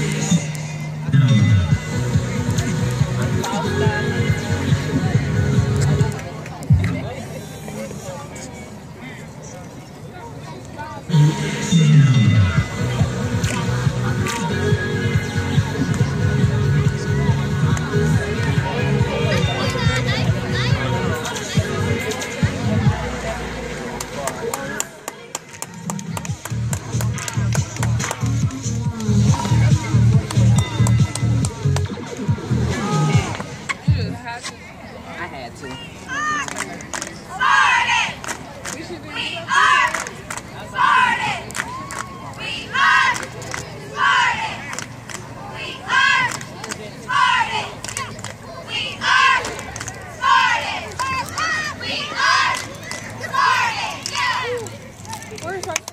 I had to. Where's our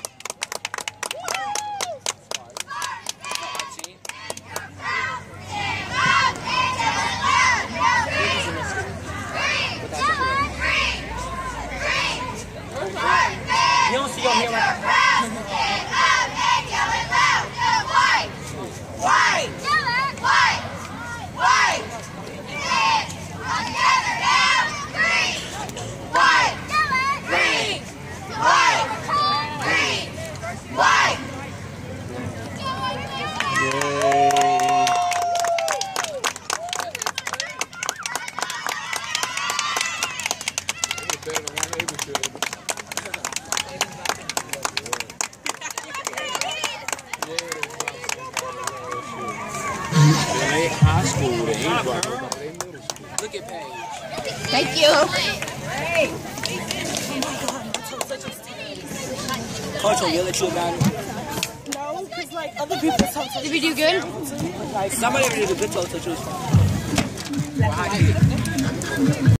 You don't see your hair right now. High school, they ain't middle school. Look at Paige. Thank you. Coach will yell at you about it. No, because like other people talk to. Did we do good? Somebody did a good talk to you.